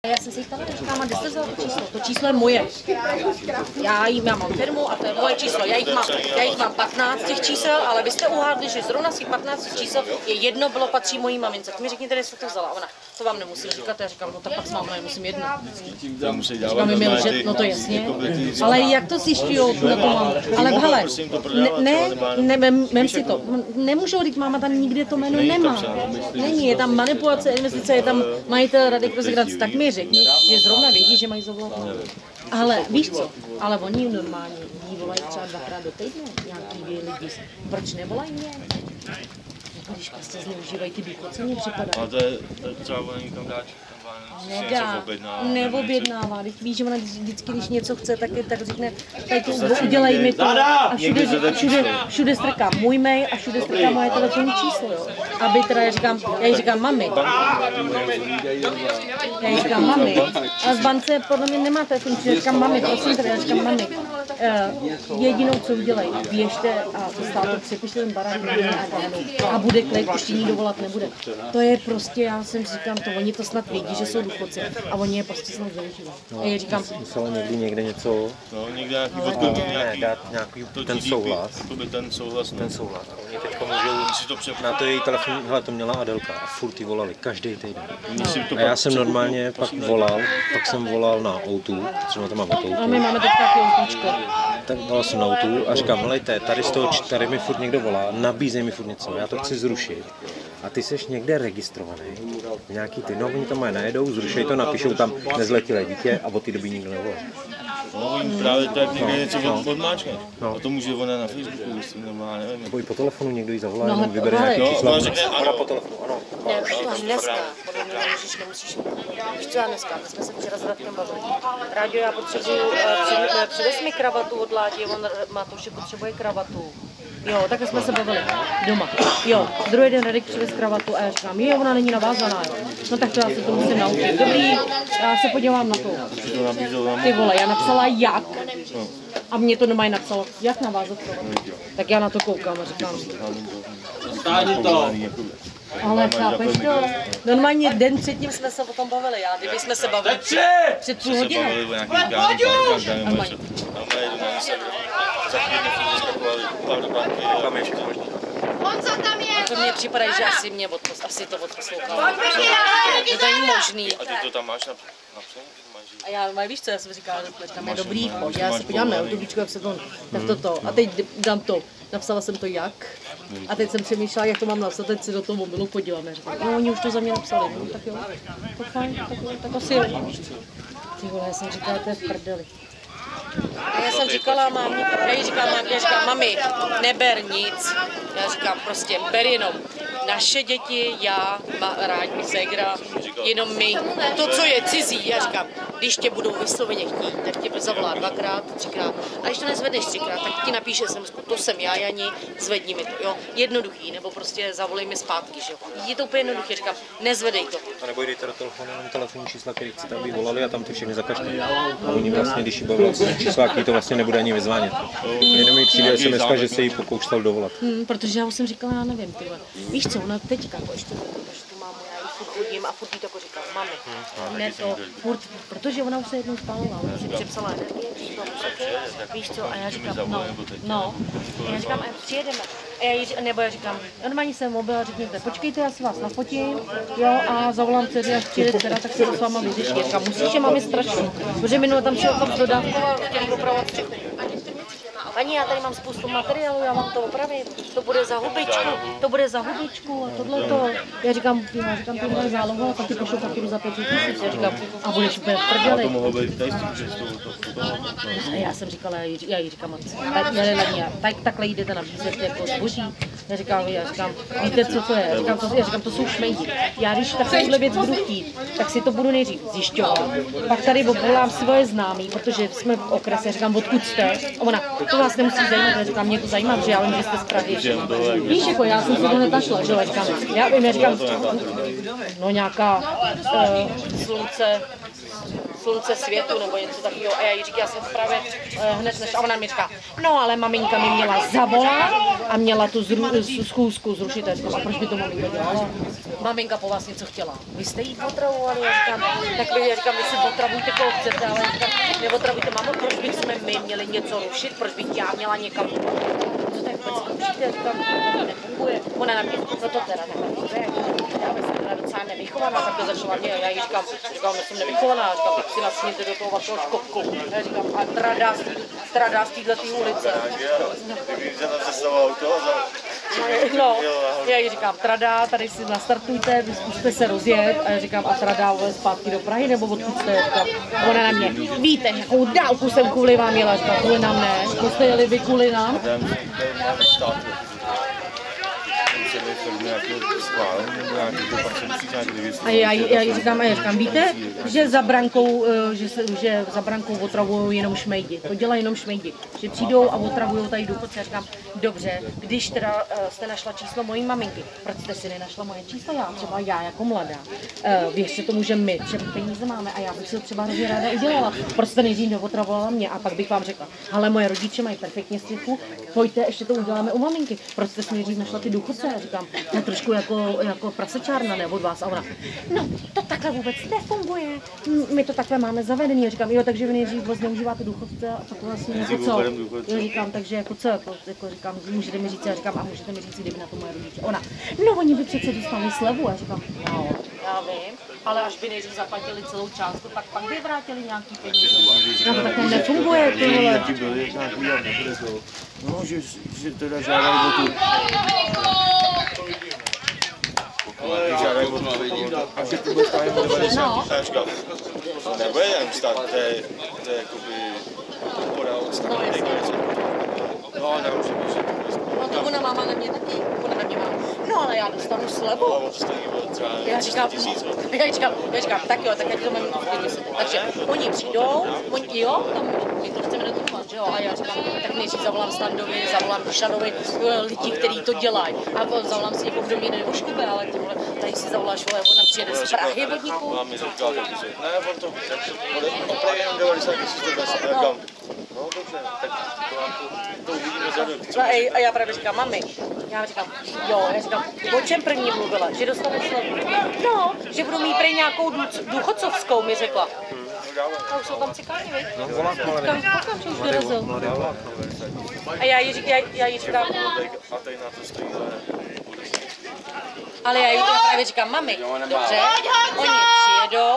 Já jsem si jich tam říkám, kde jste vzal to číslo? To číslo je moje. Já mám firmu a to je moje číslo. Já jich mám 15 těch čísel, ale vy jste uhádli, že zrovna z těch 15 čísel je jedno bylo patří mojí mamince. Tak mi řekněte, kde jste to vzala. Ona, to vám nemusím říkat, já říkám, no tak pak s mámou nemusím jedno. Říkám, mi lžet, no to jasně. Ale jak to zjišťujou na to mám? Ale hele, mem si to. Nemůžou říct, máma tam nikde to jméno nemá. Není, je tam manipulace, investice, je tam majitel Rady pro segraci, tak mi řekni, že zrovna vědí, že mají zavolat. Ale víš co, ale oni normálně jí volají třeba 2krát do týdne, nějaký lidi. Proč nevolají mě? Jako když prostě zneužívají ty důchodce, mně připadá. Ale to je třeba ona někam dát, nedá, neobjednává. Když víš, že ona vždycky, když něco chce, tak řekne, tady to udělej mi to. A všude strká můj mail a všude strká moje telefonní číslo, jo. Aby teda, já jí říkám mami. Já jí říkám mami. A z bance podle mě nemá telefonní číslo, já říkám mami, prosím teda, já říkám mami. Jedinou, co udělej, běžte a to státu přepište ten barák a bude klid, už ti nikdo volat nebude. To je prostě, já jsem říkám to, oni to snad vědí, že jsou důchodci a oni je prostě snad zneužívají. No, já říkám, musela někde něco, no, někde nějaký ten souhlas. Ten souhlas. Oni teďka můžou na to její telefon, hele, to měla Adelka a furt jí volali, každý týden. A já jsem normálně pak jsem volal na O2, třeba to mám O2. A my máme teď taky outíčko. Tak volal jsem na O2 a říkám, helejte, tady mi furt někdo volá, nabízej mi furt něco, já to chci zrušit. A ty seš někde registrovaný, nějaký ty, no oni tam mají najedou, zrušej to, napíšou tam nezletilé dítě a od té doby nikdo nevolá. No, právě tak někde něco odmáčkne. A to může ona na Facebooku, normálně, nevím. Nebo i po telefonu někdo jí zavolá, jenom vybere nějaké čísla. Ona po telefonu, ano. Ne, to dneska, podle mě nemusíš. Víš co já dneska, my jsme se včera s Radkem bavili. Rádio, já potřebuji, přivez mi kravatu od Ládi, on Matoušek potřebuje kravatu. Jo, takhle jsme se bavili doma. Jo, druhý den Radek přivez kravatu a já říkám, jo, ona není navázaná, jo. No tak to já se to musím naučit. Dobrý, já se podívám na to. Ty vole, já napsala jak. A mě to doma napsalo, jak navázat kravatu. Tak já na to koukám a říkám. Ale chápeš to? Normálně den předtím jsme se o tom bavili, kdyby jsme se bavili před půl hodinou. Honza tam je! To mně připadá, že asi to odposlouchalo. To není možný. A ty to tam máš napsané? A já víš co, já jsem říkala, že tam je dobrý chod, já se podívám na YouTubečku, jak se to, tak toto. A teď dám to, napsala jsem to jak. A teď jsem přemýšlela, jak to mám napsat, teď si do toho mobilu podívám. Já říkám, no oni už to za mě napsali, no tak jo, to fajn, tak asi jo. Ty vole, já jsem říkala, to je v prdeli. A já jsem říkala mámě, já jí říkám, mami, neber nic. Já říkám, prostě ber jenom naše děti, já, Ráďmi, ségra, jenom my. To, co je cizí, já říkám, když tě budou vysloveně chtít, tak tě zavolá 2krát, 3krát. A když to nezvedneš 3krát, tak ti napíše SMS-ku, to jsem já, Jani, zvedni mi to, jo. Jednoduchý, nebo prostě zavolej mi zpátky, že jo. Je to úplně jednoduché, říkám, nezvedej to. A nebo jdejte do telefonu, jenom telefonní čísla, který chcete, aby volali a tam ty všechny zakažte. A oni vlastně, když jí budou vlastně čísla, který to vlastně nebude ani vyzvánět. Jenom jí přijde SMS, že se jí pokoušel dovolat. Protože já už jsem říkala, já nevím, tyhle. Víš co, ona teďka, ještě tu mámu, já jí furt hodím a furt jí tako říkám, mami, ne to, furt, protože ona už se jednou spalovala, ona si přepsala energie, víš co, a já říkám, no, a já říkám, a přijedeme. A já říkám, normálně jsem mobil a řekněte, počkejte, já si vás nafotím, jo, a zavolám dceři, až přijede dcera, tak se to s váma vyřeší. Já říkám, musíš, že máme strašně, protože minule tam šel fakt dodávkova, chtěli opravovat všechny. Paní, já tady mám spoustu materiálu, já vám to opravím, to bude za hubičku a tohleto. Já říkám, to bude zálohu a pak ti pošlu faktiru za 5 000. Já říkám, a budeš úplně v prdeli. A já jsem říkala, já jí říkám, takhle jdete nabízet jako zboží. Já říkám, víte, co to je? Já říkám, to jsou šmejdi. Já když takovouhle věc budu chtít, tak si to budu nejdřív zjišťovat. Pak tady volám svoje známí, protože jsme v okrese, já říkám, odkud jste? A ona, to vás nemusí zajímat, já říkám, mě to zajímá, protože já vím, že jste z Prahy. Víš, jako já jsem si to hned našla, že já říkám, no nějaká slunce, slunce světu nebo něco takového. A já jí říkám, já jsem právě hned než, a ona mi říká, no ale maminka mi měla zavolat a měla tu schůzku zrušit. A říkám, a proč by to maminka dělala? Maminka po vás něco chtěla. Vy jste jí otravovali, já říkám, tak vy si otravujte, koho chcete, ale říkám, neotravujte, mámo, proč bychom my měli něco rušit, proč bych já měla někam. Co tak vůbec rušíte, říkám, to nefunguje. Ona na mě, no to teda nefunguje, já bych byla docela nevychovaná, tak to začala mě, já jí říkám, jsem nevychovaná, říkám, tak si nasněte do toho vašeho škopku. Já říkám, a tradá z této ulice. No, já jí říkám, tradá, tady si nastartujte, zkuste se rozjet, a já říkám, a tradá zpátky do Prahy, nebo odkud jste, říkám, ona na mě, víte, jakou dálku jsem kvůli vám jela, říkám, kvůli nám ne, jste jeli vy kvůli nám? A já jí říkám, víte, že za brankou otravují jenom šmejdi. To dělají jenom šmejdi. Že přijdou a otravují tady důchodce. Já říkám, dobře, když teda jste našla číslo mojí maminky, proč jste si nenašla moje číslo? Třeba já jako mladá. Věřte tomu, že my třeba peníze máme a já bych si to třeba hrozně ráda udělala. Proč jste nejdřív neotravovala mě? A pak bych vám řekla, ale moje rodiče mají perfektně střichu, pojďte, ještě to uděláme u maminky. Proč jste si nejdřív našla ty důchodce? Já říkám, já trošku jako prasečárna, ne od vás. A ona, no, to takhle vůbec nefunguje. My to takhle máme zavedený. Já říkám, jo, takže vy nejdřív zneužíváte důchodce a pak vlastně jako co? Já říkám, takže jako co? Jako říkám, můžete mi říct, já říkám, a můžete mi říct, kdyby na to moje rodiče. Ona, no, oni by přece dostali slevu. Já říkám, no, já vím, ale až by nejdřív zaplatili celou částku, tak pak by vrátili nějaký peníze. No, to takhle nefunguje, tohle. No, že teda žádají o tu... Žádají o tu... A že to bude stále 90 tisíčka. Nebude jen stát, to je jakoby... podpora od stále nejkonečně. No, nemůže být. No to ona máma na mě taky, ona na mě má. No ale já dostanu slevu. Já říkám, tak jo, tak já ti to mám takže oni přijdou, jo, tam my to chceme dotovat, že jo, a já říkám, tak nejdřív zavolám Standovi, zavolám Dušanovi, lidi, kteří to dělají, a zavolám si někoho, kdo mě nedoškube, ale tyhle, tady si zavoláš, vole, ona přijede z Prahy vodníků. Mám mi říkal, ne, on to opravdu jenom 90 tisíc, no dobře, tak to uvidíme za rok. A já právě říkám, mami, já říkám, o čem první mluvila, že dostane slevu? No, že budu mít prý nějakou důchodcovskou, mi řekla. A už jsou tam cikáni, viď? No, volák malý. Koukám, že už dorazil. A já jí říkám, a tady na to stojí ale já jí právě říkám, mami, dobře, oni přijedou.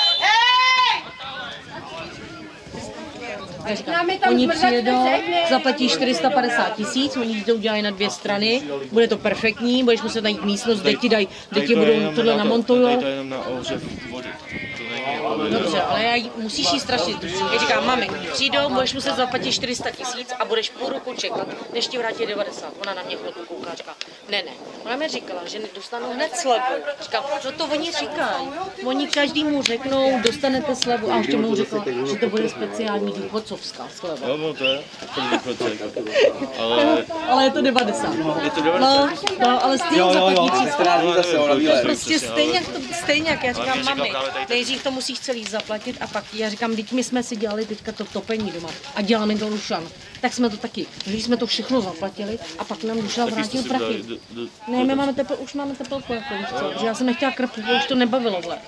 Oni přijedou, zaplatí 450 tisíc, oni to udělají na 2 strany, bude to perfektní, budeš muset najít místnost, děti budou tohle namontujou. Tady to je jenom na ohřev vody. Dobře, ale musíš jí strašit. Já říkám, mami, přijdou, budeš muset zaplatit 400 tisíc a budeš půl roku čekat, než ti vrátí 90. Ona na mě chvilku kouká, říká, ne. Ona mi říkala, že dostanu hned slevu. Říkám, co to oni říkají? Oni každému řeknou, dostanete slevu. A ještě mu řekla, že to bude speciální důchodcovská sleva. No, to je důchodce. Ale je to 90. Je to 90? No, ale stejně zaplatí. Prostě stejně, jak já říkám, mami, nejdřív to musíš celý zaplatit a pak já říkám, teď my jsme si dělali teďka to topení doma a děláme to Dušan. Tak jsme to taky, když jsme to všechno zaplatili a pak nám Dušan vrátil prachy. Ne, my máme už máme tepelku, jako víš co, že já jsem nechtěla krpit, už to nebavilo, vle.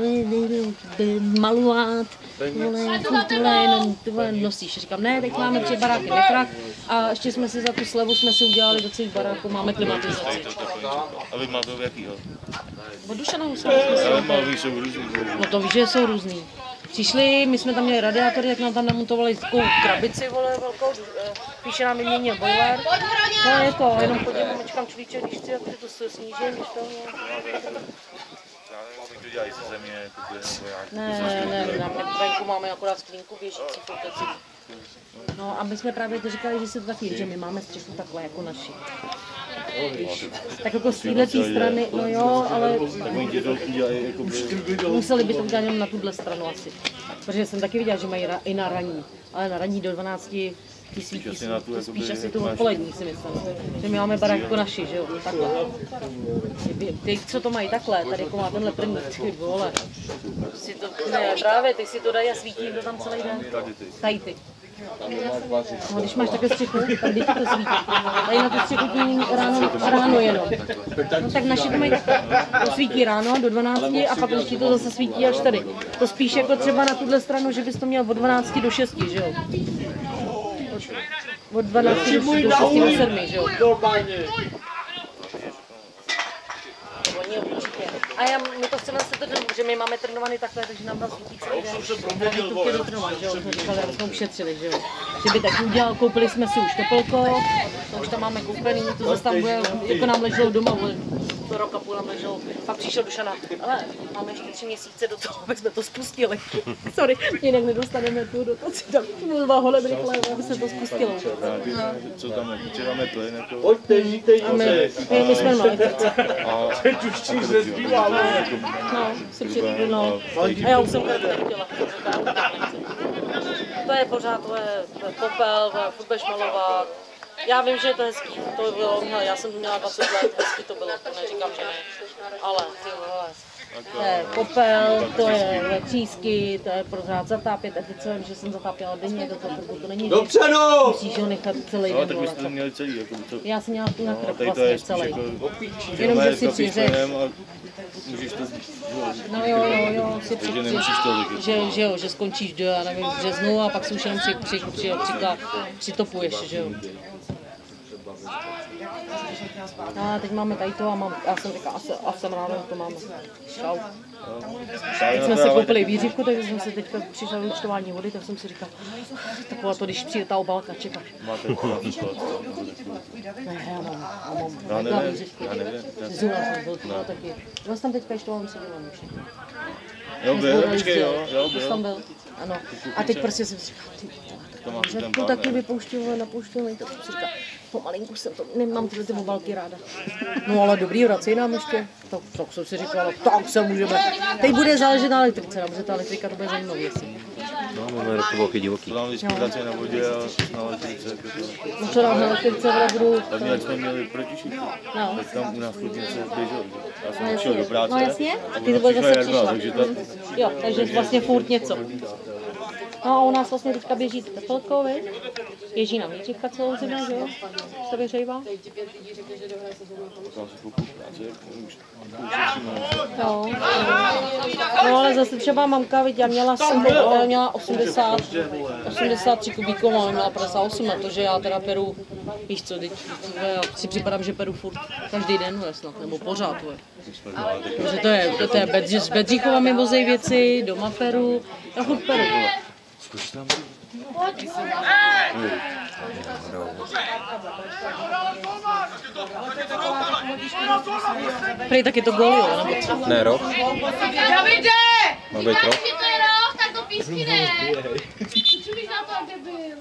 Malovat, jenom tyhle nosíš. Říkám, ne, teď máme 3 baráky nekrak a ještě jsme si za tu slevu jsme si udělali do celých baráků, máme klimatizaci. A vy máte v jakýho? Od Dušana jsme ale malví jsou různý. No to víš, že jsou různý. Přišli, my jsme tam měli radiátory, jak nám tam namontovali takovou krabici, vole, velkou, píše nám vyměnil boiler. No je to, jenom podívám, čekám človíče, když chci, jak to snížím, když to... to dělají ze země, nebo jak? Ne, na venku máme akorát sklínku běžící fouteci. No a my jsme právě to říkali, že se to taky, že my máme střechu takhle jako naši. Tak jako z této strany, no jo, ale museli by to udělat jenom na tuhle stranu asi. Protože jsem taky viděla, že mají i na ranní, ale na ranní do 12 Ty svítí, spíš asi tu odpolední si myslím, že my máme barák jako naši, že jo, takhle. Ty, co to mají takhle, tady jako má tenhle první, ty vole. Si to, ne, právě, ty si to dají a svítí to tam celý den. Tady ty. No, když máš takhle střechu, tak když to svítí. Tady na tu střechu tím ráno jenom. No tak naši to mají takhle. To svítí ráno do 12 a pak když ti to zase svítí až tady. To spíš jako třeba na tuhle stranu, že bys to měl od 12 do 6, že jo? Od 12 do 6 do 7, že jo? A my to chceme se trénovat, že my máme trénovaný takhle, takže nám tam svítí celý den. Tady tu chtěli trénovat, že jo, jsme říkali, aby jsme ušetřili, že jo. Že by tak udělal, koupili jsme si už teplko, to už tam máme koupený, to zase tam bude, jako nám leželo doma, to rok a půl nám leželo, pak přišel Dušana, ale máme ještě 3 měsíce do toho, aby jsme to spustili. Sorry, jinak nedostaneme tu dotaci, tak mluvá holem rychle, aby se to spustilo. Co tam máme plyn, jako... Pojďte, žijte jí. My jsme malí. Teď už ti nezbývá. No, si přijdu, no. A já už jsem to nechtěla. To je pořád, to je popel, furt budeš malovat. Já vím, že je to hezký, to bylo, já jsem měla 20 let, hezký to bylo, to neříkám, že ne. Ale ty vole, to je popel, to je třísky, to je pořád zatápět, a teď vím, že jsem zatápěla denně, to není, dopředu! Musíš ho nechat celý den. Tak byste to měli celý, jako to... Já jsem měla tu na krk vlastně celý. Jenom, že si přiřeš. Můžeš to... No jo, si že skončíš do, já nevím, v březnu a pak si už jenom přitopuješ, že jo. A teď máme tady to a já jsem říkala, asi jsem ráda, že to máme. Čau. Teď jsme si koupili výřivku, takže jsem si teďka přišla do účtování vody, tak jsem si říkala, taková to, když přijde ta obálka, čekáš. Máte Ne, já mám. Já nevím. Zula jsem byl taky. Byl jsem teďka ještě vám předělaný všechno. Jo, byl, počkej, jo, byl. Tam byl, ano. A teď prostě jsem si říkala, řepku taky vypouštěl, napouštěl, tak jsem si říkala, pomalinku jsem to, nemám tyhle ty obálky ráda. No ale dobrý, vracej nám ještě. Tak jsem si říkala, tak se můžeme. Teď bude záležet na elektrice, protože ta elektrika to bude zajímavý, jestli. No, máme roky divoký. Tam vždycky vracej na vodě a na elektrice. No co dám na elektrice, budu... Hlavně jak jsme měli protišíku, tak tam u nás furt něco běželo. Já jsem přišel do práce. No jasně, a ty to bude zase přišla. Takže to... Jo, takže vlastně furt něco. No a u nás vlastně teďka běží teplko, viď? Běží nám výřivka celou zimu, že jo? Se vyřejvá. Jo. No ale zase třeba mamka, viď, já měla 83 kubíků, ale měla 58, na to, že já teda peru, víš co, teď já si připadám, že peru furt každý den, snad, nebo pořád, protože to je s Bedříchova mi vozej věci, doma peru, já furt peru. Zkus tam. Prej taky to gól, jo? Ne, rok. Davide! Má být rok. Když to je rok, tak to písky ne. Čumíš na to, kde byl.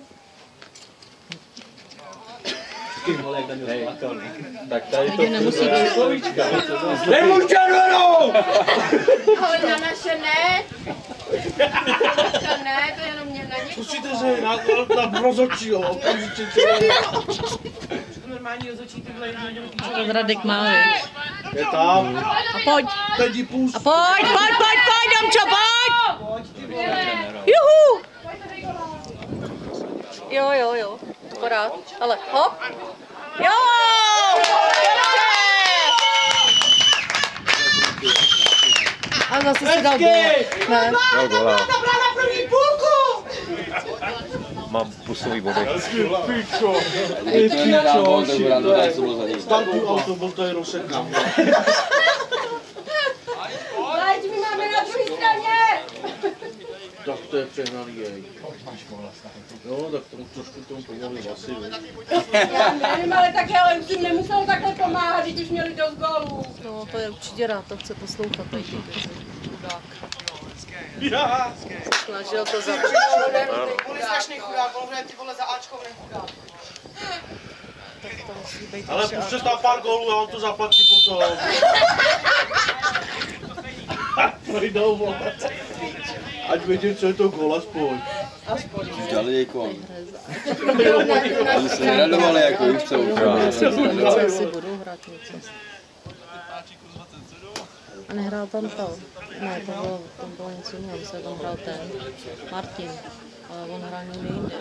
Tak tady to nemusí být slovíčka. Nebuď červenou! Ale na naše ne. To ne, to jenom mě na ně. Pustíte se na rozhodčího, okamžitě červenou. Normální rozhodčí tyhle To Radek má, viď? Je tam. A pojď! Teď jí pust. A pojď, Domčo, pojď! Juhu! Jo, akorát, ale hop! Jo! A zase si dal gól. Ne? Dal gola. Zabrána první půlku! Mám pusový body. Pičo. Tam tu auto, byl to je rozsekám. Leď, my máme na druhé straně. Tak to je přehnaný jej. No, tak tomu pomohli vlasy. Já nevím, ale tak ale už jim nemusel takhle pomáhat, když už měli dost gólů. No, to je určitě rád, to chce poslouchat tady chudák. Snažil to za... On je strašný chudák, on hraje ty vole za Ačkou, nechudák. To musí být Ale puštěte tam pár gólů a on to zaplatí potom. Projdou vole. Ať vidím, co je to gól aspoň. Dali jej kon. Ale se neradovali, jako jich chcou. Asi budou hrát něco. A nehrál tam to. Ne, tam bylo něco jiného, myslím, tam hrál ten Martin. Ale on hrál někde jinde.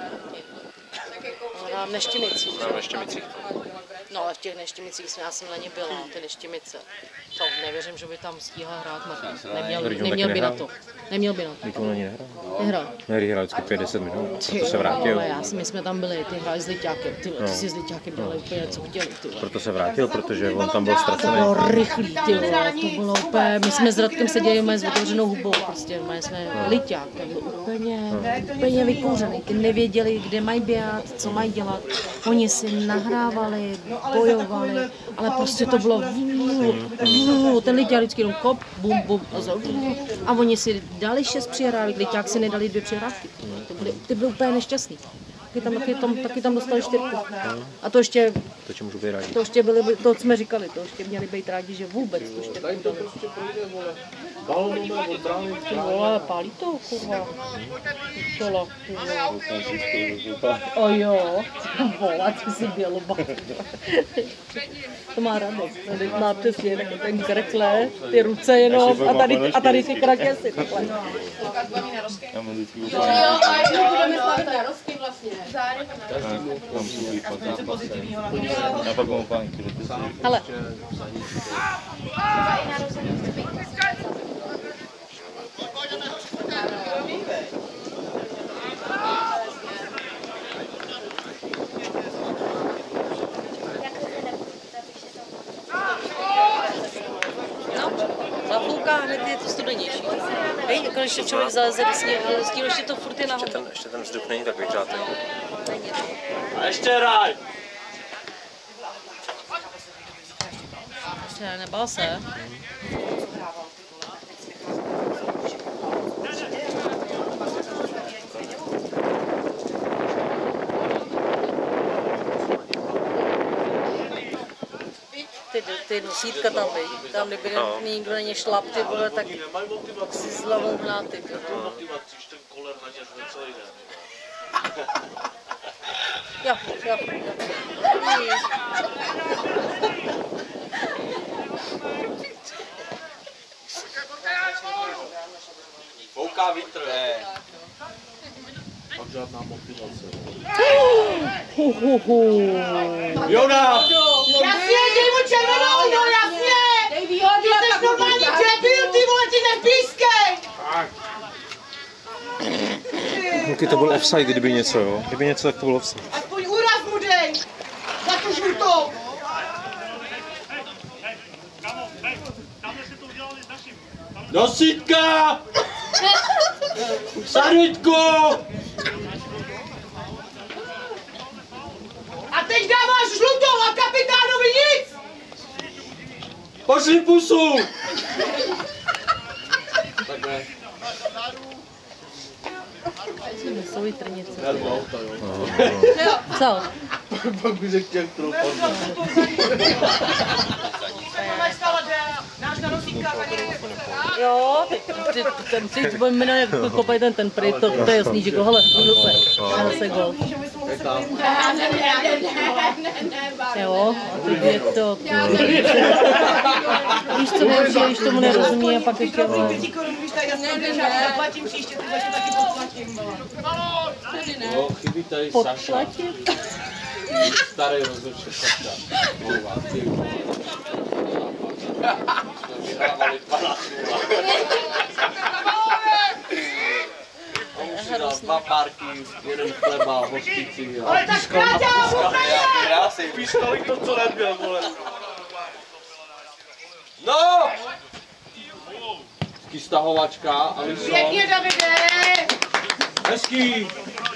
On hrál v Neštěmicích. No ale v těch Neštěmicích já jsem na ně byla, ty Neštěmice. To nevěřím, že by tam stíhal hrát Martin. Neměl by na to. Neměl by na to. Teď on ani nehrál. Nehrál. Nehrál vždycky 50 minut, proto se vrátil. Ale my jsme tam byli, ty hráli s Liťákem, ty si s Liťákem dělali úplně co chtěli. Proto se vrátil, protože on tam byl ztracený. To bylo rychlý, ty vole, to bylo úplně, my jsme s Radkem seděli s otevřenou hubou, prostě, jsme Liťák, ten byl úplně vykouřený, ty nevěděli, kde mají běhat, co mají dělat, oni si nahrávali, bojovali, ale prostě to bylo ten Liťák vždycky jenom kop, bum, bum, a oni si dali 6 přihrávek, Liťák si nedali 2 přihrávky, ty byli úplně nešťastný. Taky tam dostali 4. A to ještě, to ještě byli, to jsme říkali, to ještě měli být rádi, že vůbec to 4 dali. Ty vole, pálí to, kurva. Čelo, ty vole. O jo, vole, ty jsi běloba. To má radost, tady má přesně taky ten krkle, ty ruce jenom a tady ty krakesy takhle. Jo, a budeme slavit narozky vlastně. Já pak mám pánky. Hele. Zafouká hned je to studenější. Hej, jako když člověk zaleze do stínu, ještě to furt je nahoru. Ještě ten vzduch není takový žátý. A ještě ráj! Ještě nebál se. Ty nosítka tam, tam kdyby nikdo na ně šlap, ty vole, tak si s hlavou hnát, ty. Jo. Fouká vítr. Pak žádná motivace. Jona! Jasně, dej mu červenou, no jasně! Ty jsi normální debil, ty vole, ty nepískej! Kluky, to byl offside, kdyby něco, jo? Kdyby něco, tak to byl offside. Aspoň úraz mu dej! Za tu žlutou! Do sítka! Sanitku! A teď dáváš žlutou a kapitánovi nic! Pošli pusu! Takhle. Jsou i trnice. Jo. Co? Pak by řekl těch trochu. Náš narozíka tady. Jo, teď jmenuje kopaj ten prý, to je jasný, že go, hele, zase gol. Jo, a teď je to, víš co nejlepší, když tomu nerozumí a pak ještě... 5 korun, víš, tak já jsem zaplatím příště, ty taky podplatím. Jo, chybí tady Saša. Starý rozhodčí Saša. Vyhrávali 12 2 párky, 1 chleba, hostici. Ale tak krátě, Pískali to, co nebyl, vole. No! Hezký stahovačka, Aliso. pěkně, Davide! Hezký!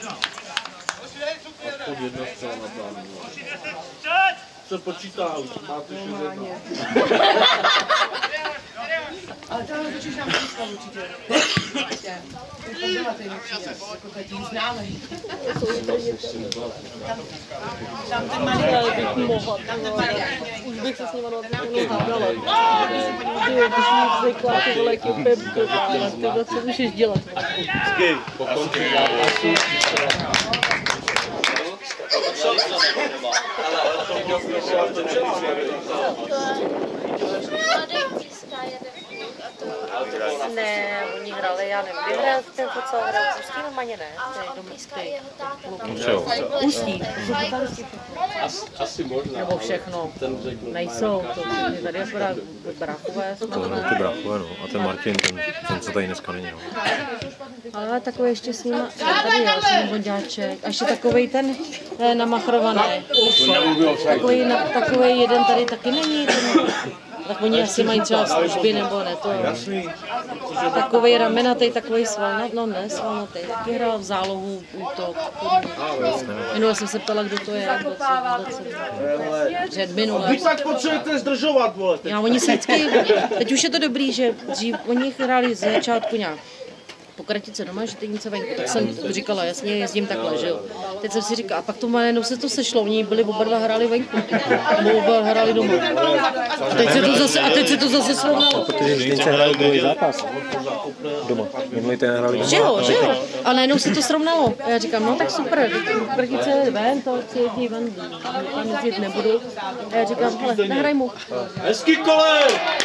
Aspoň 1 střela na plánu. Se počítá, už máte 6-1. Ale to rozhodčíš nám pískal určitě. Už bych se s nima hádala. Když mi zvykla, ty vole, jak je pepko, ale tyhle, co můžeš dělat? Po konci zápasu Ne, oni hráli, já nevím, kdy hrál ten futsal, hrál s Ústí, no Maně ne, Ústí. asi možná. Nebo všechno, nejsou, to tady akorát bráchové. To ty bráchové, no. A ten Martin, ten co tady dneska není, no. Ale takový ještě s nima, tady já jsem vodáček, a ještě takovej ten namachrovaný. Takový jeden tady taky není, tak oni asi mají třeba služby nebo ne, to takovej ramenatej, takovej svalnatý, no ne svalnatý, taky hrál v zálohu útok. Minule jsem se ptala, kdo to je, před minule. Vy tak potřebujete zdržovat, vole. Já, oni se vždycky, teď už je to dobrý, že dřív oni hráli z začátku nějak po kratice doma, že teď něco venku, tak jsem říkala, jasně, jezdím takhle, že jo. Teď jsem si říkala, a pak to najednou se to sešlo, oni byli oba dva hráli venku, nebo oba hráli doma. A teď se to zase srovnalo. Protože Zlínce hráli druhý zápas doma. Minulý ten hráli Že jo, a najednou se to srovnalo. A já říkám, no tak super, kratice ven, to si jezdí ven, tam jezdit nebudu. A já říkám, hele, nehraj mu. Hezký kole!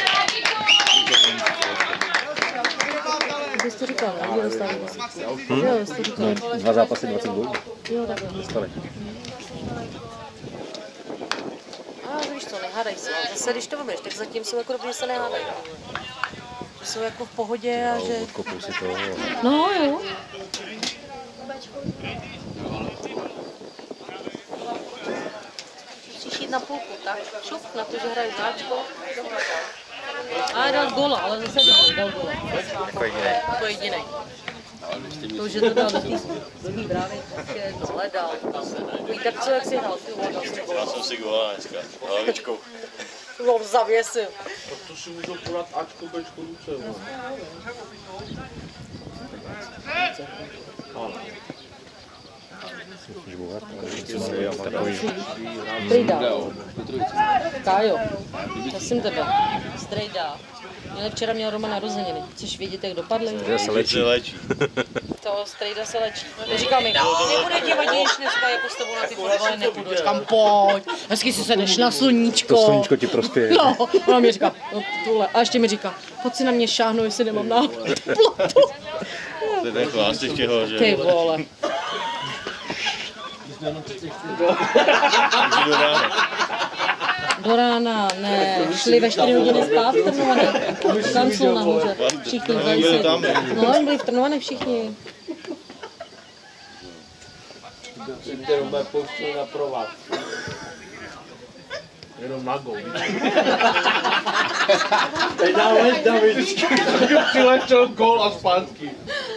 Ty jsi to říkal, ne? Dostali 10. Jo, jsi to říkal. 2 zápasy 20 gólů. Jo, takhle. Dostali. A víš co, nehádaj se. Zase, když to vemeš, tak zatím jsou jako dobrý, že se nehádají. Že jsou jako v pohodě a že... Kopou si to. No jo. Musíš jít na půlku, tak? Šup na to, že hrají záčko. A dal góla, ale zase dal góla. Jako jedinej. To, že to dal do té brávy, tak je celé dal. Víš, tak co, jak jsi hrál? Já jsem si góla dneska, hlavičkou. No, zavěsil. To si můžou podat Ačko, Bčko, ruce, vole. Strejda. Kájo, prosím tebe. Strejda. Včera měl Roman narozeniny. Chceš vědět, jak dopadly? Se léčí. To Strejda se léčí. Říkal mi, nebude ti vadit, když dneska jako s tebou na ty fotbale nepůjdu. Říkám, pojď, hezky si sedeš na sluníčko. To sluníčko ti prospěje. No, ona mi říká, no tohle. A ještě mi říká, pojď si na mě šáhnout, jestli nemám náhodou plotu. To je ten chlástek těho, že? Ty vole. Do rána, ne, šli ve 4 hodiny spát v Trnované. Tam jsou nahoře, všichni byli si. No, oni byli v Trnované všichni. Si tě Robé pouštěl na provaz. Jenom nagou. Teď dáme David. Přiletěl gól a zpátky.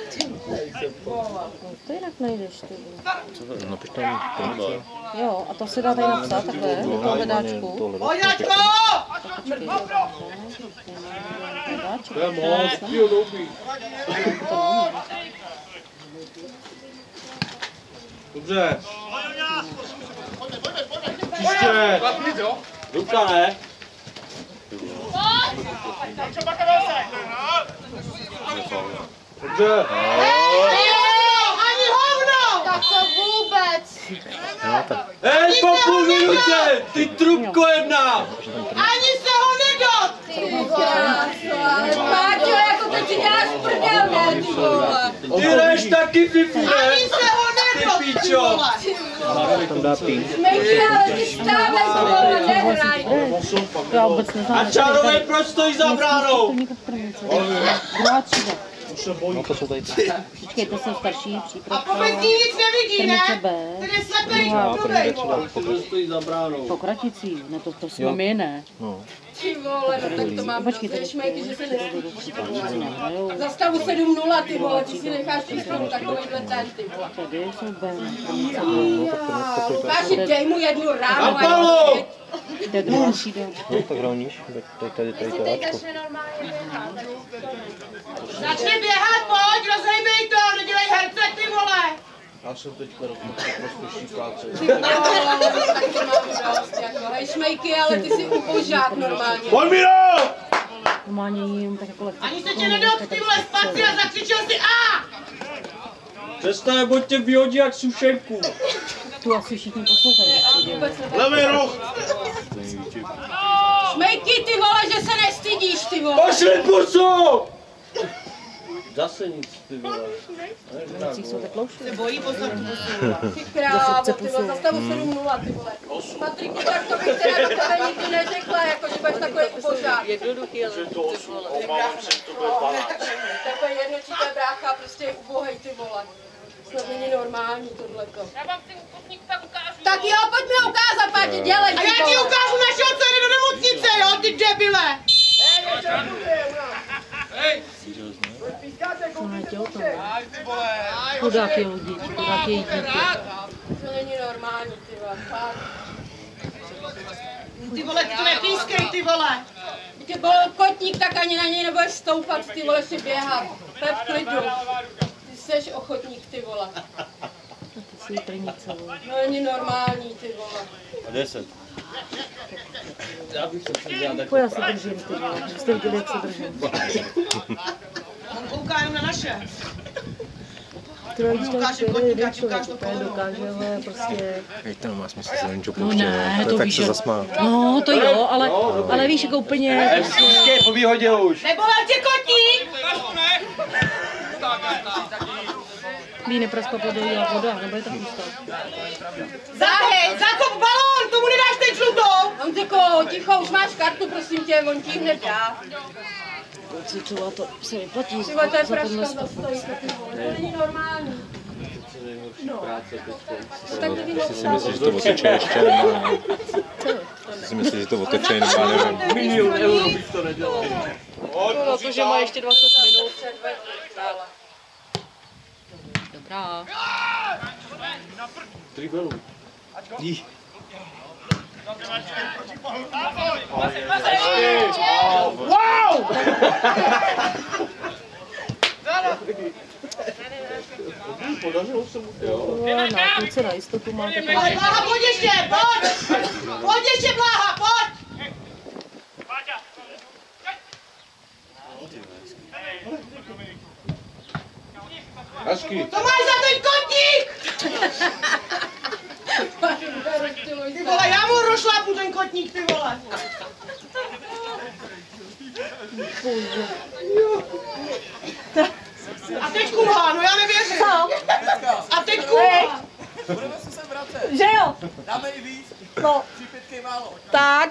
To jinak najdeš, ty. Napiš tam pomoci. Jo, a to se dá tady napsat takhle, do toho hledáčku. Hoďačko! To je moc, jo, dobrý. Dobře. Příště. Ruka, ne? Dobře. Ani hovno! Tak to vůbec. Hej, po půl minutě! Ty trubko jedna! Ani se ho nedot! Ty vole, Páťo, jako teď si děláš prdel, ne, ty vole. Ty hraješ taky Fifu, ne? Ani se ho nedot! Ty pičo! Tam dá pín. Smejky, ale ty stávej, ty vole, nehraj. Já vůbec neznám. A čarovej, proč stojí za bránou? Druhá třída. No to jsou tady. Počkej, to jsem starší, A přípravka. po Bezní nic nevidí, ne? Trnice B. Ten je slepej, Druhá, druhej. Proč stojí za bránou? Po Kraticí, ne to jsme my, ne. No. Ty vole, no tak to mám Počkej, prostě šmejky, že se nestydíš. Nehrajou. Za stavu 7-0, ty vole, ty si necháš písknout takovýhle ten, ty vole. Tady jsou B. Máš dej mu jednu ránu. Na palu! To je druhá třída. No, tak rovníš. Tady to Ačko. Začni běhat, pojď, rozhejbej to, jsem teďka rok prospěšný práce. Taky mám dost, jako, hej šmejky, ale ty jsi ubožák normálně. Polmíro! Normálně jim tak jako lehce. Ani se tě nedotk, ty vole, spaci a zakřičel si A! Přestaň, buď tě vyhodí jak sušenku. Tu asi všichni poslouchají. Levý roh! Šmejky, ty vole, že se nestydíš, ty vole. Pošli pusu! Zase nic, ty vole. Věcí jsou tak louší. Se bojí poslat tu pusu. Ty krávo, ty vole, zastavu 7-0, ty vole. Patriku, tak to bych teda do tebe nikdy neřekla, jako že budeš takový ubožák. Jednoduchý, ale To 8, omávám se, to bude 12. Takový jednočitý brácha, prostě je ubohej, ty vole. Snad není normální tohleto. Já vám ten kotník tak ukážu. Tak jo, pojď mi ukázat, Páti, dělej, A ty já ti vole. ukážu našeho, co jde do nemocnice, jo, ty debile! chudák je lidi, chudák je dítě. To není normální, ty vole, fakt. Ty vole, ty to nepískej, ty vole! Tě byl kotník, tak ani na něj nebudeš stoupat, ty vole, si běhat. To je v klidu. Ty jsi ochotník, ty vole. Ty si trnice, vole. No není normální, ty vole. A 10. Já bych se přidal tak. Já se držím, ty vole. Jste viděli, jak se držím. On kouká jenom na naše. Trojička, jeden člověk, který dokáže, ale prostě... Hej, to nemá smysl se ničeho No pouštět, ne, to to tak víš, se že... zasmál. No, to jo, ale víš, jako úplně... Pískej, po výhodě už. Nebolel tě kotník! Ví nepraskla podolila voda, nebude tak hustá. Zahej, zakop balón, tomu nedáš teď žlutou! Honziko, ticho, už máš kartu, prosím tě, on ti hned dá. Cvičovat to se vyplatí. Ty vole, to je za tenhle praška za sport. stojka, ty vole, to není normální. Tak ty Ty si myslíš, že to oteče ještě nemá. Ty si myslíš, že to oteče nemá, nevím. Milion euro bych to nedělal. Na to, že má ještě 20 minut. Dobrá. Tribelu. Wow! Podařilo se mu to. Na půlce na jistotu máte to. Ale Bláha, pojď ještě, pojď! Pojď ještě, Bláha, pojď! Hezky. To máš za ten kotník! Ty vole, já mu rošlápu ten kotník, ty vole! A teď kulhá, no já nevěřím. Co? A teď kulhá. Že jo? Dáme i víc. No. 3 pětky málo. Tak.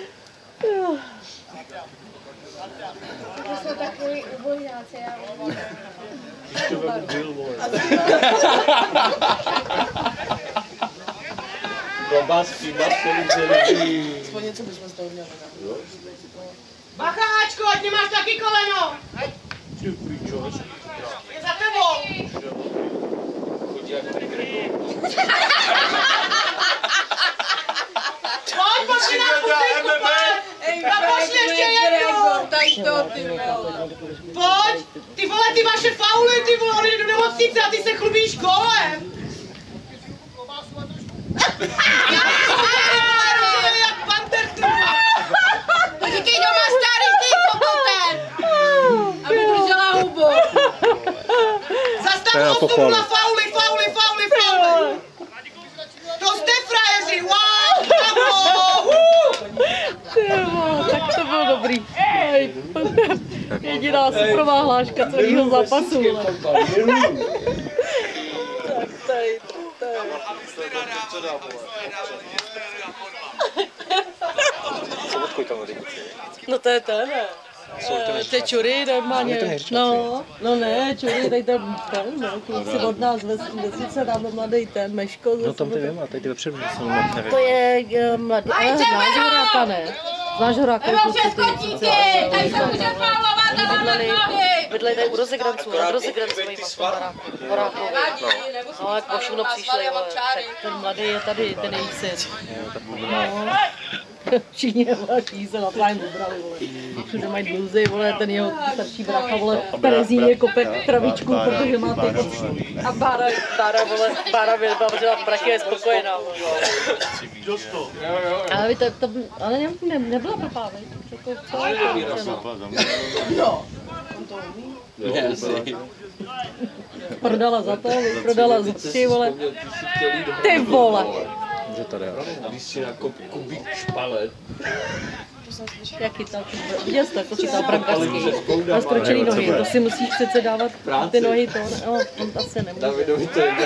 To jsou takový ubožáci, já vím. Ještě vemu byl, vole. Klobásky, maskový. Aspoň něco bychom z toho měli. Bacháčko, ať nemáš taky koleno. Ty píčo, hezky. Je za tebou. Chodí jak trigger. Pojď, pošli nám pusinku, pojď. A pošli ještě jednu. Tady to, ty vole. Pojď. Ty vole, ty vaše fauly, ty vole, on jde do nemocnice a ty se chlubíš golem. Jak panter, ty vole. Říkej doma starý, ty kokoten. Aby držela hubu. Zastavu 8-0, fauly. To jste frajeři, wow, bravo. Tak to bylo dobrý. Ej, jediná suprová hláška celého zápasu. Tak tady. No to je ten, ne? To je čury normálně. No ne, čury, tady ten, kluci od nás vesnice, tamhle mladý ten, Meško. No tam ty vím, a tady ty vepředu jsem nevím. To je mladý, ale znáš Horáka, ne? Znáš Horáka, Nebo přes kotníky, tady se může faulovat a máme nohy. Bydlej tady u rozegranců, nad rozegrancovýma v tom baráku. No, jak po všechno přišli, vole. Tak ten mladý je tady, ten její syn. No. Všichni vlaší se na tvájem vybrali, vole. Všude mají bluzy, vole, ten jeho starší brácha, vole, Terezíně kope travičku, protože má ty oči. A Bára vybaveřila prachy, je spokojená, vole. Ale ale nebyla blbá, veď? Jako co? Prodala za to, prodala za 3, vole. Ty vole. Když si jako kubík špalet. Jak chytal, viděl jsi to, jako chytal brankářský. Má skročený nohy, to si musíš přece dávat ty nohy, to, no, on asi nemůže. Davidovi to jde.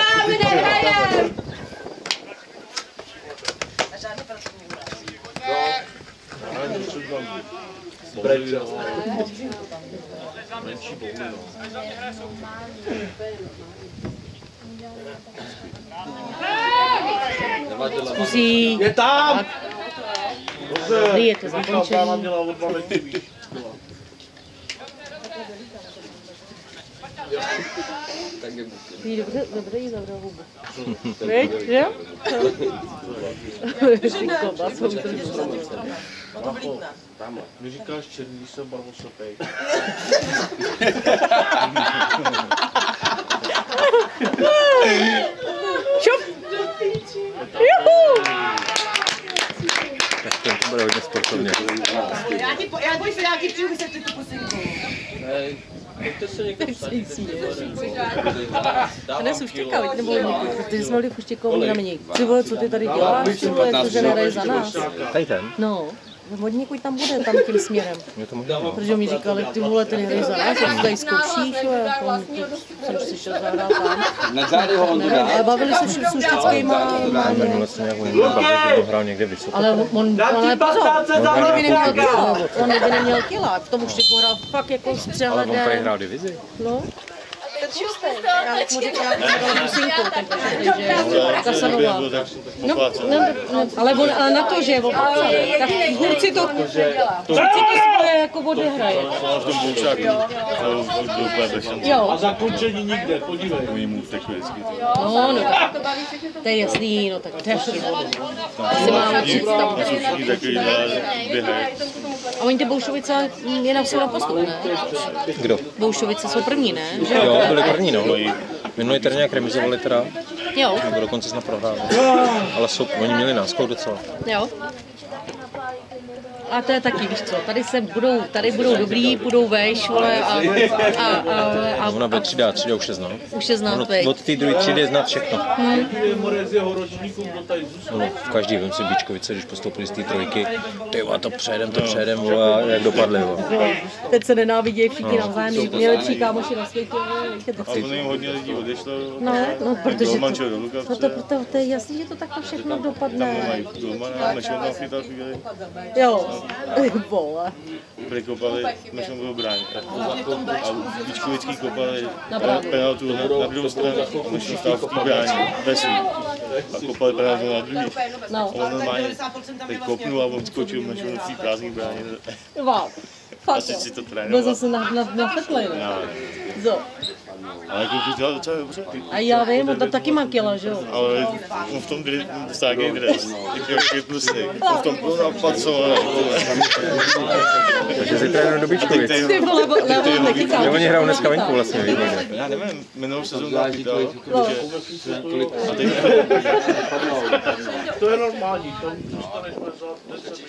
Zkusí. Je tam! Dobrý, je to zakončený. Dobře jí zavřel hubu. Víš, že? Šikoba, jsou to Když říkáš černý, jsem barvoslepej. Čup! Juhu! Tak to bude hodně sportovně. Já ti přijdu vysvětlit tu poslední. Pojďte se někdo vsadit. Dnes už čekali, nebo někud, protože jsme byli v Uštěkovu na mě. Ty vole, co ty tady děláš, ty vole, to že nehraješ za nás. Tady ten? No, od někud tam bude, tam tím směrem. Protože mi říkali, ty vole, ty nehraješ za nás, jak tady zkoušíš, jsem si šel zahrát tam. Ale bavili se s Uštěckýma. Minule jsem nějak nebavil, že hrál někde vysoko. Ale ale pozor, on by neměl kila, on by neměl kila, v tom Uštěku hrál fakt jako s Ale on tady přehledem. hrál divizi. No. Já mu říkám, že pusinku, takže Kasanova. No, ale na to, že je opak, tak Hurci to svoje jako odehraje. V tom Boučáku. Jo. A zakončení nikde, podívej. Oni mu utekli vždycky. No, to je jasný, no tak to je všichni. Si máme představu. To jsou všichni takový běhají. A oni ty Boušovice jenom jsou na postup, ne? Kdo? Boušovice jsou první, ne? Že? Jo, byli první, no. Minulý tady nějak remizovali teda, Jo. nebo dokonce snad prohráli. Ale oni měli náskok docela. Jo. A to je taky, víš co, tady budou dobrý, budou vejš, vole, a Ona bude třída už je znal. už je znát, vej. Od té druhé třídy je znát všechno. Z jeho ročníků, kdo tady zůstal. No, v každý vím si Bíčkovice, když postoupili z té trojky, ty vole, to předem, vole, a jak dopadli, vole. Teď se nenávidějí všichni navzájem, nejlepší kámoši na světě, A ono jim hodně lidí odešlo. no, protože Mančel do Luka. to je jasný, že to takhle všechno dopadne. Mají Dolmana, Mešel tam chytal chvíli. Jo, vole. Překopali, Mešel byl bránit. A Bíčkovický kopali Na bránu. penaltu na druhou stranu. A Mešel stál v té bráně, ve svý. A kopali penaltu na druhý. No. A on normálně teď kopnul a on skočil Mešel na té prázdné bráně. Wow. Asi si to Byl trénoval. zase na fetlej, ne? Co? Ale jako chytal docela dobře. A já vím, on tam taky má kila, že jo? Ale on v tom stákej dres. Jak prostě. On v tom byl napacoval. Takže zítra jenom do Bíčkovic. Ty vole, Leon nechytal. Jo, oni hrajou dneska venku vlastně, víš, někde. Já nevím, minulou sezónu nachytal. A teď To je normální, to zůstaneš za 10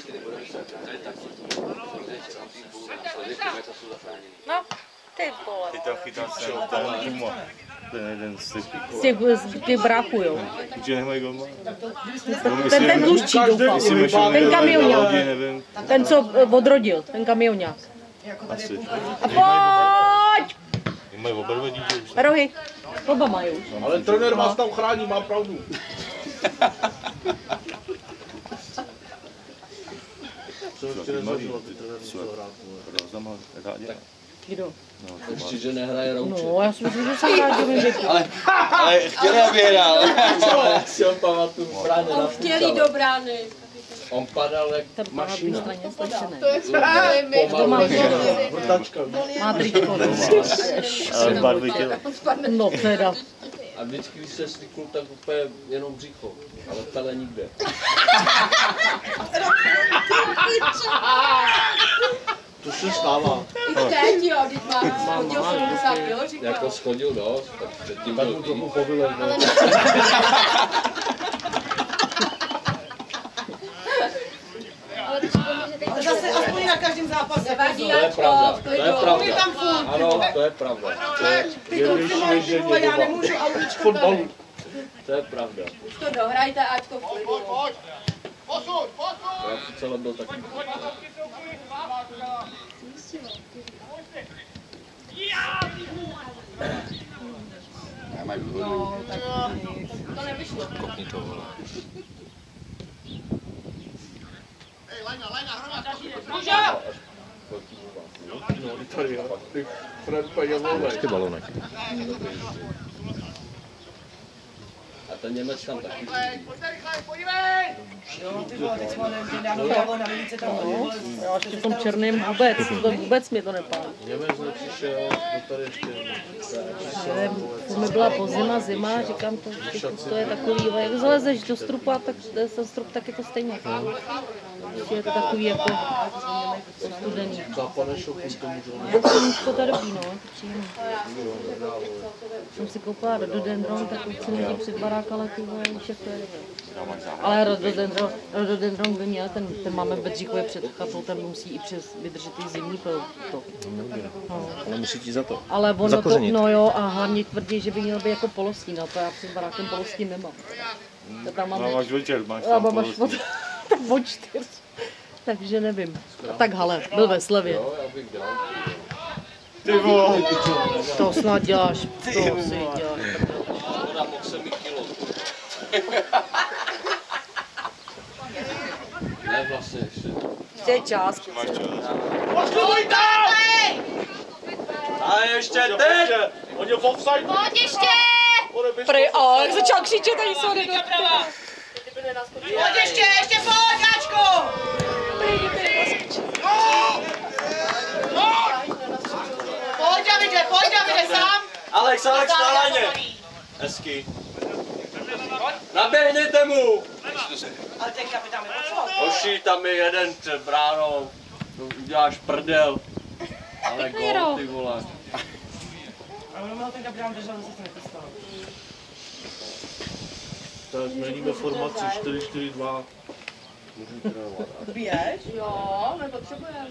No, ty vole. teď tam chytal ten Duma. Ten jeden z Ty bráchů, jo. Určitě nemají golma. Ten dlužčí doufám. Ten kamionák. Nevím, Ten, co odrodil, ten kamionák. asi. A pojď! Mají oba dva dítě už. Rohy. Oba mají už. Ale trenér vás tam chrání, má pravdu. Co ještě nezvažilo, ty trenér musel hrát. Kdo? Ještě, že nehraje Rouček. No, já si myslím, že jsem rád, že mi řekl. Ale chtěl, aby hrál. Já si ho pamatuju, bráně na Chtěli do brány. On padal jak Ten má na té mašina. straně slečený. To je správně, my Vrtačka. Má tričko. Ale barvy těla. No teda. A vždycky, když se slíknul, tak úplně jenom břicho. Ale tady nikde. To se stává. I teď jo, když má hodil 70 kilo, říkal. Jako schodil dost, tak předtím Tak byl mu tomu víc. povylej. Ale Zase aspoň na každém zápase. nevadí, To je Ačko, pravda, v to je klidu. pravda. Tam furt. Ano, to je pravda. To je, Ty kluci mají vole, já nemůžu autíčko tady. to je pravda. Už to dohrajte, Ačko, v klidu. Já jsem celé byl taky. No, tak to nevyšlo. Kopni to, vole. No, tady jo. Ty Fred úplně volej. Ty balonek. A ten Němec tam taky. Jo, ty vole, teď jsme nedávno dávalo na milice tam. Já ještě v tom černém vůbec mě to nepálí. Němec nepřišel, to tady ještě To mi byla podzima, zima, říkám, to je takový, jak zalezeš do strupu a tak ten strup tak jako stejně. Ještě je to takový jako studený. západne šoku k tomu, že Já jsem to tady robí, no, to příjemné. Jsem si koupila rododendron, tak už si lidi před barák, ale ty vole, víš, jak to je. Ale rododendron by měl, ten máme v Bedřichově před chatou, ten musí i přes vydržet ty zimní to. No. Ale musí ti za to. Ale ono to, Zakořenit. no jo, a hlavně tvrdí, že by měl být jako polostín, a to já před barákem polostín nemám. To tam máme, Máš večer, máš a tam máš polostí. tak od 4. Takže nevím. A tak hele, byl ve slevě. Jo, já bych dal. Ty vole. To snad děláš, to si děláš. Voda mohl jsem mít kilo. Ne, vlastně ještě. Chtěj čas. Máš čas. A ještě teď! On je v offside. Pojď ještě! Prej, a jak začal křičet, tady jsou Pojď ještě pojď, Ačko! Pojď Davide, sám! Alex na laně! Hezky. Naběhněte mu! Ale ten kapitán mi potřeboval. Hoši, tam je jeden před bránou. To uděláš prdel. Ale gol, ty vole. Ale ono ten kapitán držel, že se to nepostalo. Tak změníme formaci 4-4-2. Můžu trénovat. Běž? Jo, nepotřebujeme.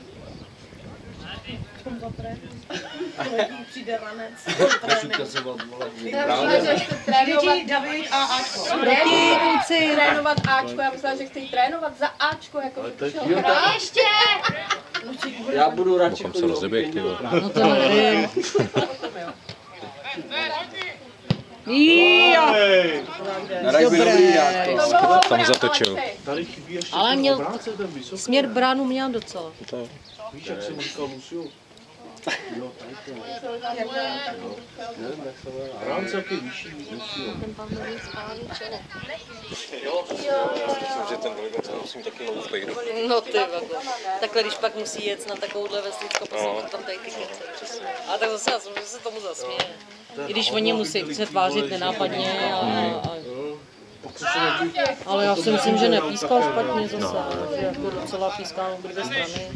Přijde ranec. Ukazovat, vole, Já myslela, že chci trénovat. Děti, David a Ačko. Kluci, Trénovat Ačko, já myslela, že chci trénovat za Ačko, jako by teď přišel jo, hrát. Ještě! Já budu radši Bokom se rozeběh, ty vole. no to nevím. Jo, dobré. To bylo Tam dobrá, zatočil. Alexej. Tady chybí ještě Ale ten měl- obránce, ten vysoký. Směr bránu měl docela. Víš, jak jsem říkal Luciu? Jo, tady to je. Nevím, jak se jmenuje. Obránce jak je vyšší, Luciu. Myslím, že ten Doligan se musím taky loupej. No ty vedle. Takhle, když pak musí jet na takovouhle vesnickou, poslouchat tam tady ty kece. A tak zase já jsem, že se tomu zasměje. I když oni musí se tvářit nenápadně ale já si myslím, že nepískal špatně zase, že jako docela pískal obě dvě strany.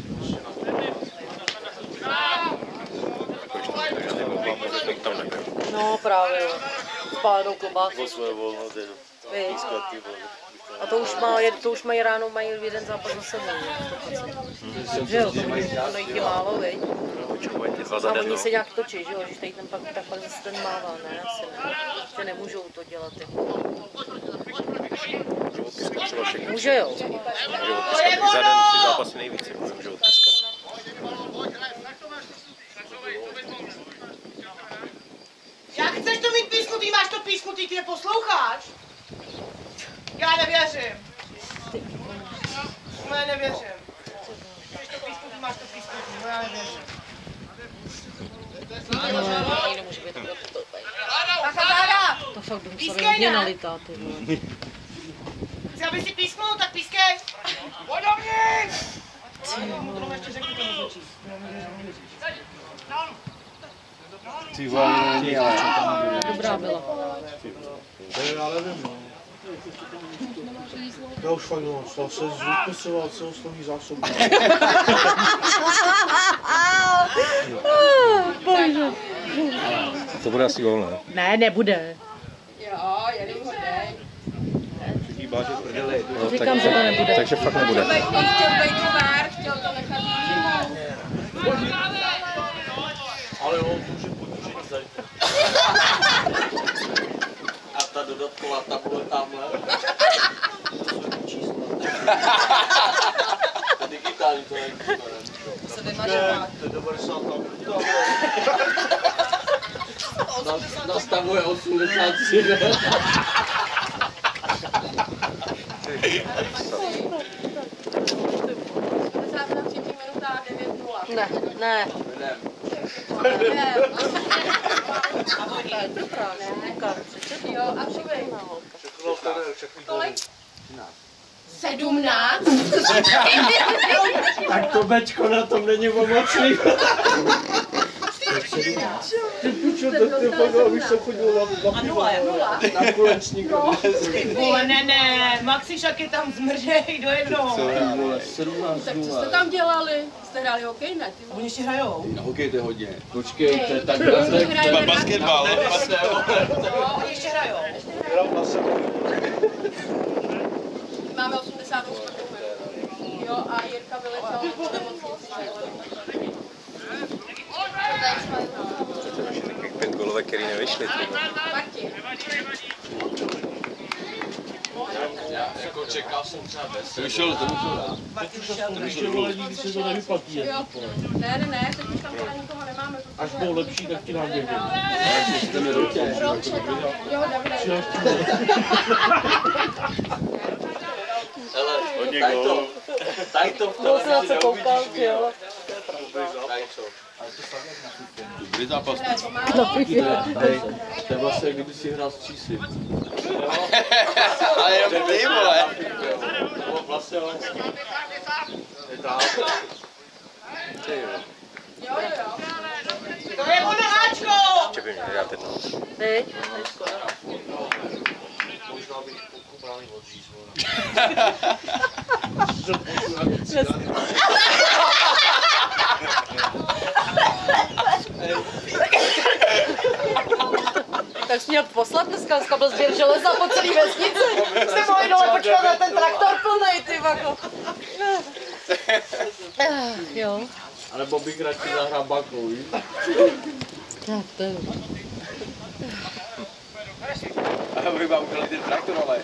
Tam nebyl. No právě, jo. Spálenou klobásku. Po své volno, ty pískat, ty vole. A to už mají ráno, mají jeden zápas za sebou, 100%. Že jo, to jich je málo, viď? A oni se nějak točí, že jo, když tady ten pak, tak pak zase ten mává, ne, asi ne. Že nemůžou to dělat jako. Může jo. Může odpískat i za den 3 zápasy nejvíc, jako může odpískat. Jak chceš to mít písknutý, máš to písknutý, ty neposloucháš? Já nevěřím. No já nevěřím. Chceš to písknutý, máš to písknutý, no já nevěřím. Nemůže být to Bacha, to fakt bych Pískej, se hodně ne? nalitá, ty vole. chci, aby si písknul, tak pískej. Ty vole, není, ale... Dobrá byla. Já nevím, no. Já už fakt no, stal se zvypisoval celoslovní zásobu. Bože. To bude asi gól, ne? Ne, nebude. Jo, jedem ho dej. No, Říkám, že to nebude. Takže fakt nebude. On chtěl být fair, chtěl to nechat jít. Ale on může podržet tady. A ta dodatková tabule tamhle. To je digitální, to není. To se vymaže pak. To je 90 tam. Nastavuje 83, ne? Ne, ne. Jo, a přivej. Kolik? 17? Tak to Bčko na tom není pomocný. Ty pičo, tak ty fakt, abych se chodil na kulečník. Vole, ne, Maxišak je tam zmržej do jednoho. 17 Tak co jste tam dělali? Jste hráli hokej, ne? Ty Oni ještě hrajou. Na hokej to je hodně. Počkejte, tak na Basketbal. No, oni ještě hrajou. Máme 80. Jo, a Jirka vylečal po nemocnici. Takových 5 golové, který nevyšly. Martin. Jako čekal jsem třeba 10. To vyšel dát. Nikdy se to nevyplatí. Jo. Ne, teď už tam teda nikoho nemáme. Až budou lepší, tak ti dám vědět. Jo, Davide. Hele, tady to v To se na co koukal, jo. Dobrý zápas. To je vlastně, kdyby si hrál s čísly. Ale jenom ty, vole. Vlastně, ale... Je tak. Jo. To je ono Ačko! Ještě by měli dát jedno. Teď? Možná bych pokubrali odříz, Tak jsi měl poslat dneska byl sběr železa po celý vesnici. Jste mohli dole počkat na ten traktor plnej, ty vako. Jo. A nebo bych radši zahrál bakou, víš? Tak to je. A už vám ukradli ten traktor, ale.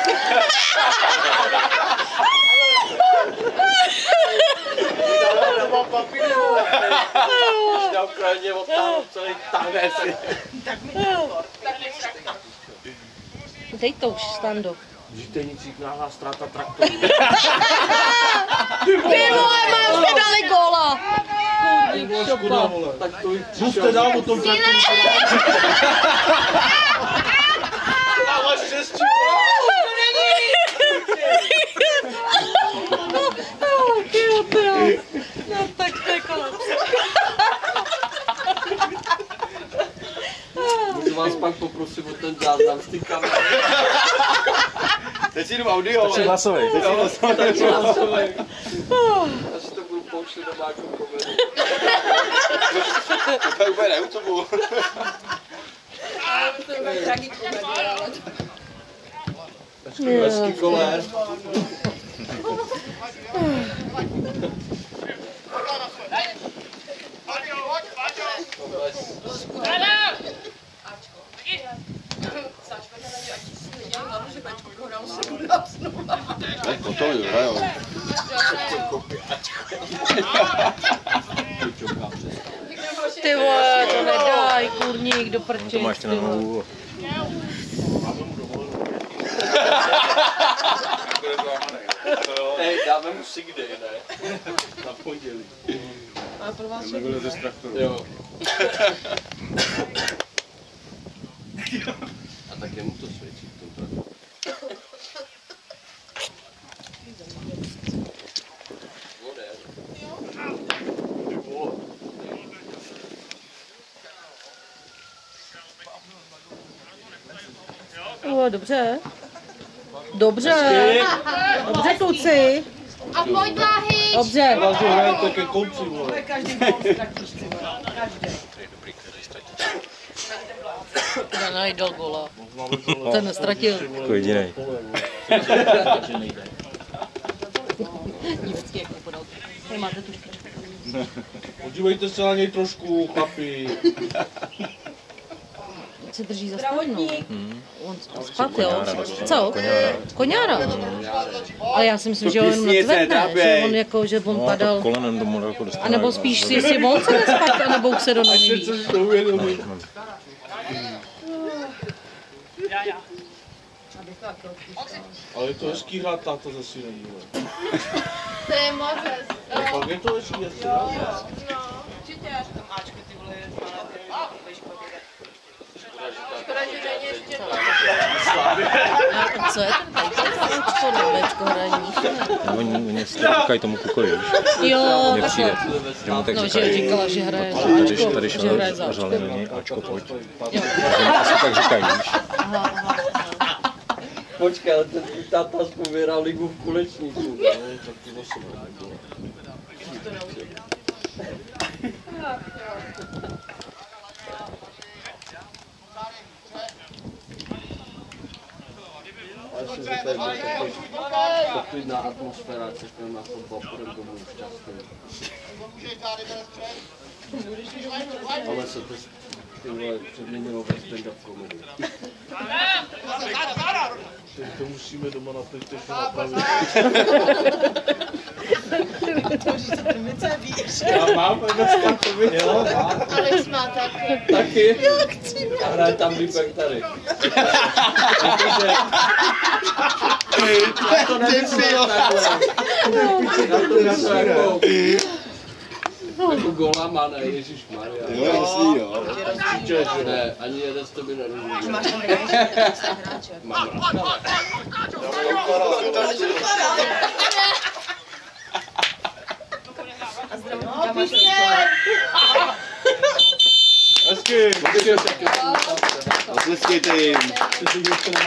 To mám papíry, vole. Když dám krajně odtáhnout celý tanec. Dej to už, Stando. Vždyť to je nic náhlá ztráta traktoru. Ty vole, mám jste dali góla. Škoda, vole. Tak to jich mluvte dál o tom traktoru. Ale štěstí. No tak to je kolaps. Můžu vás pak poprosit o ten záznam z té kamery. Teď si jdu audio, Jsi hlasovej. Já si to budu pouštět do nějakou komedu. to je úplně na YouTube. To je tragikomedie, ale... Hezký kolér. Potom jo, hrajou. Ty vole, to nedaj, kurník, do prčic. To máš na nohu. Hej, dáme mu sick day, ne? Na pondělí. A pro vás Nebylo ze traktoru. Jo. A tak mu to svědčí v tom traktoru. O, dobře. Dobře. Dobře, kluci. A pojď láhy. Dobře. Takže hrajete ke konci, vole. Každý gól ztratíš, ty vole. Každý. Ten nejdal gola. Ten nestratil. Jako jedinej. Divický jak podal. Tady máte tu Podívejte se na něj trošku, chlapi. se drží za stranu. On spad, jo? Co? Koňára. Ale já si myslím, že on jenom netvrdne, že on jako, že on padal. Kolenem do modelku dostane. A nebo spíš si, jestli on se nespadl, anebo už se do nohy, víš. Ale je to hezký hrát táta ze sílení. To je moc hezký. Pak je to hezký, hezký hrát. Určitě. Máčky ty vole, Škoda, že není ještě to. A co je ten tady? Očko na Bčko hraní. Oni se říkají tomu kukovi, víš? Jo, Mně přijde, takhle. že mu tak No, že říkají. říkala, že hraje za Tady Ačko, že šel hraje za Ačko. řali na něj, Ačko, pojď. Jo. Asi tak říkají, víš? Aha. Počkej, ale ten táta aspoň vyhrál ligu v kulečníku. Ale si to je poklidná atmosféra, čekám na fotbal, půjdem domů šťastný. Ale se to ty vole předměnilo ve stand-up komedy. To musíme doma na PlayStationu napravit. Já mám dneska to viděl. Alex má taky. Taky? A hraje tam lípek tady. Já to nemyslím takhle. Já to myslím jako golama, ne, ježišmarja. Jo, jasný, jo. Určitě, že ne, ani jeden z tebe nerozumí. máš tam hráče. Mám rád. Hezky. Zatleskejte jim.